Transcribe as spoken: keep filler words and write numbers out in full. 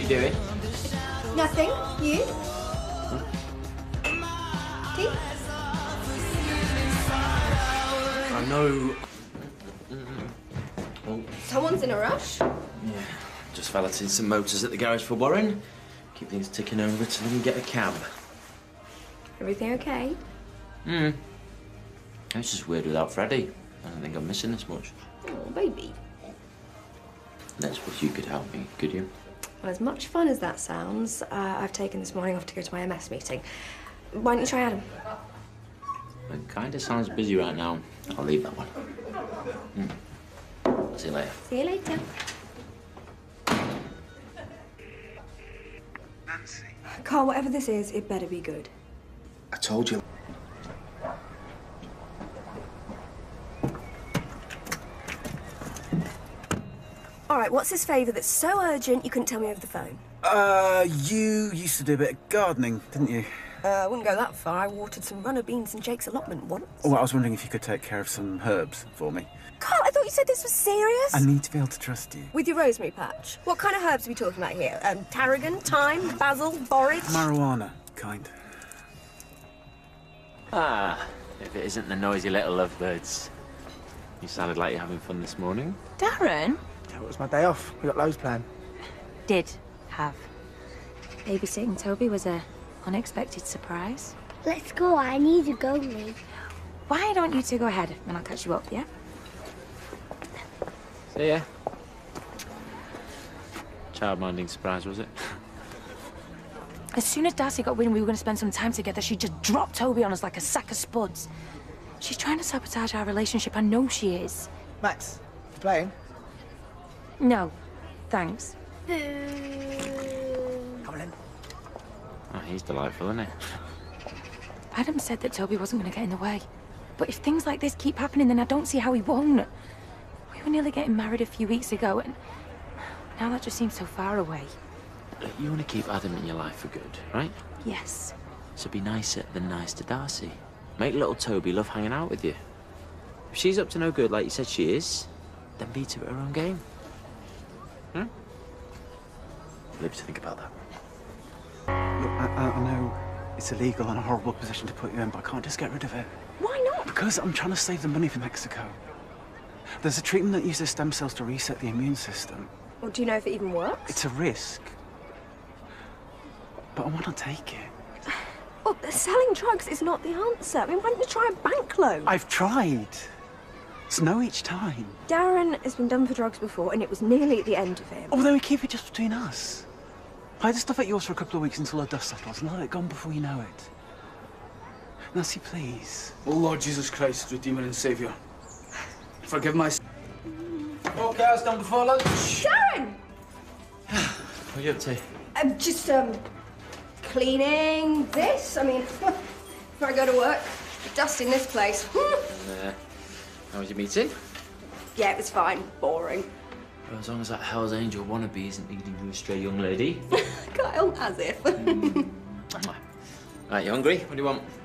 you doing? Nothing. You? Hmm? Tea? I know. Oh. Someone's in a rush? Yeah. Just valeting some motors at the garage for Warren. Keep things ticking over till we can get a cab. Everything okay? Hmm. It's just weird without Freddie. I don't think I'm missing this much. Oh, baby. That's what you could help me, could you? Well, as much fun as that sounds, uh, I've taken this morning off to go to my M S meeting. Why don't you try Adam? It kind of sounds busy right now. I'll leave that one. Hmm. See you later. See you later. Nancy. Carl, whatever this is, it better be good. I told you. All right, what's this favour that's so urgent you couldn't tell me over the phone? Uh, you used to do a bit of gardening, didn't you? Uh, I wouldn't go that far. I watered some runner beans in Jake's allotment once. Well, I was wondering if you could take care of some herbs for me. Carl, I thought you said this was serious. I need to be able to trust you. With your rosemary patch. What kind of herbs are we talking about here? Um, tarragon, thyme, basil, borage? Marijuana, kind. Ah, if it isn't the noisy little lovebirds. You sounded like you're having fun this morning. Darren? Yeah, it was my day off. We got loads planned. Did have. Babysitting Toby was a unexpected surprise. Let's go. I need to go, Lee. Why don't you two go ahead and I'll catch you up, yeah? See ya. Child-minding surprise, was it? As soon as Darcy got wind we were going to spend some time together, she just dropped Toby on us like a sack of spuds. She's trying to sabotage our relationship. I know she is. Max, you playing? No, thanks. Come on in. Oh, he's delightful, isn't he? Adam said that Toby wasn't going to get in the way. But if things like this keep happening, then I don't see how he won't. We were nearly getting married a few weeks ago, and now that just seems so far away. Look, you want to keep Adam in your life for good, right? Yes. So be nicer than nice to Darcy. Make little Toby love hanging out with you. If she's up to no good like you said she is, then beat her at her own game. Hmm? Live to think about that. Look, I, I I know it's illegal and a horrible position to put you in, but I can't just get rid of it. Why not? Because I'm trying to save the money for Mexico. There's a treatment that uses stem cells to reset the immune system. Well, do you know if it even works? It's a risk. But I want to take it. Well, selling drugs is not the answer. I mean, why don't you try a bank loan? I've tried. It's no each time. Darren has been done for drugs before, and it was nearly at the end of him. Oh, then we keep it just between us. Hide the stuff at yours for a couple of weeks until the dust settles and let it go before you know it. Nancy, please. Oh, Lord Jesus Christ, Redeemer and Saviour. Forgive my... Okay, I was done before lunch. Darren! What are you up to? I'm just, um, cleaning this. I mean, before I go to work, dusting this place. And, uh, how was your meeting? Yeah, it was fine. Boring. Well, as long as that Hell's Angel wannabe isn't leading you astray, young lady. Kyle, as if. mm. Right, you hungry? What do you want?